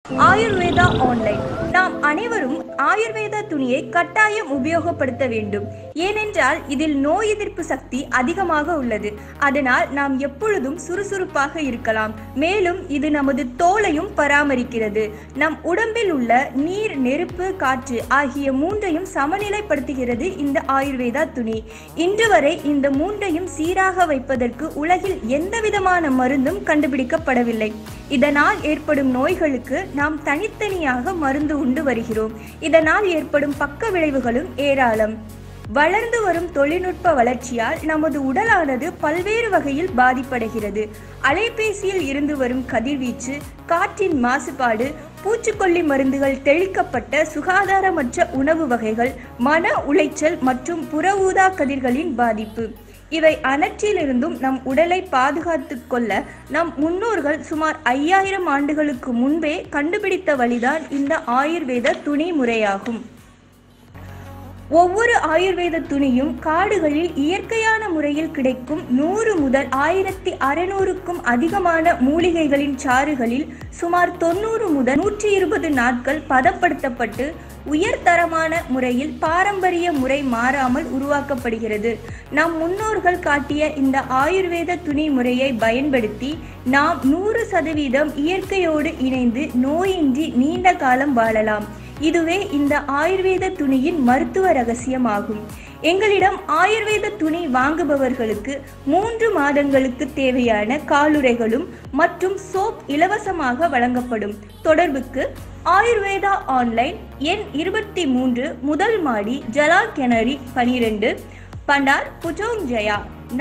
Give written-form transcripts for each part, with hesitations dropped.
Ayurveda online. நாம் அனைவரும் ஆயுர்வேத துணியை கட்டாயம் உபயோகப்படுத்த வேண்டும். ஏனென்றால் இதில் நோய் எதிர்ப்பு சக்தி அதிகமாக உள்ளது. அதனால் நாம் எப்பொழுதும் சுறுசுறுப்பாக இருக்கலாம். மேலும் இது நமது தோலையும் பராமரிக்கிறது. நம் உடம்பில் உள்ள நீர், நெருப்பு, காற்று ஆகிய மூன்றையும் சமநிலைப்படுத்துகிறது இந்த ஆயுர்வேதா துணி. இன்று வரை இந்த மூன்றையும் சீராக வைப்பதற்கு உலகில் எந்தவிதமான மருந்தும் கண்டுபிடிக்கப்படவில்லை. இதனால் ஏற்படும் நோய்களுக்கு நாம் தனித்தனியாக மருந்து உண்டு வருகிறோம். இதனால் ஏற்படும் பக்க விளைவுகளும் ஏராளம். வளர்ந்து வரும் தொழில்நுட்ப வளர்ச்சியால் நமது உடலானது பல்வேறு வகையில் பாதிப்படைகிறது. அலைபேசியில் இருந்து வரும் கதிர்வீச்சு, காற்றின் மாசுபாடு, பூச்சிக்கொல்லி மருந்துகள் தெளிக்கப்பட்ட சுகாதாரமற்ற உணவு வகைகள், மன உளைச்சல் மற்றும் புற ஊதா கதிர்களின் பாதிப்பு இவை அனைத்திலிருந்தும் நம் உடலை பாதுகாத்து கொள்ள நம் முன்னோர்கள் சுமார் 5000 ஆண்டுகளுக்கு முன்பே கண்டுபிடித்த வழிதான் இந்த ஆயுர்வேத துணி முறையாகும். ஒவ்வொரு ஆயுர்வேத துணியும் காடுகளில் இயற்கையான முறையில் கிடைக்கும் 100 முதல் 1600க்கும் அதிகமான மூலிகைகளின் சாறுகளில் சுமார் 90 முதல் 120 நாட்கள் பதப்படுத்தப்பட்டு உயர்தரமான முறையில் பாரம்பரிய முறை மாறாமல் உருவாக்கப்படுகிறது. நம் முன்னோர்கள் காட்டிய இந்த ஆயுர்வேத துணி முறையை பயன்படுத்தி நாம் 100% இயற்கையோடு இணைந்து நோயின்றி நீண்ட காலம் வாழலாம். இதுவே இந்த ஆயுர்வேத துணியின் மருத்துவ ரகசியமாகும். எங்களிடம் ஆயுர்வேத துணி வாங்குபவர்களுக்கு 3 மாதங்களுக்கு தேவையான காலுறைகளும் மற்றும் சோப் இலவசமாக வழங்கப்படும். தொடர்புக்கு ஆயுர்வேதா ஆன்லைன், எண் 23, முதல் மாடி, ஜலால் கெனரி 12, பண்டார் புஜோங் ஜயா,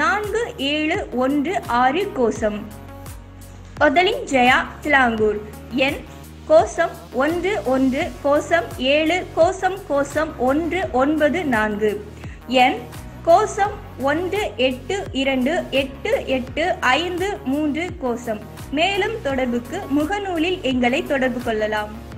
4716 கோசம், ஒதலிங் ஜயா, சிலாங்கூர். எண் கோசம் 11 கோசம் 7 கோசம் கோசம் 194. எண் கோசம் 182885 3 கோசம். மேலும் தொடர்புக்கு முகநூலில் எங்களை தொடர்பு கொள்ளலாம்.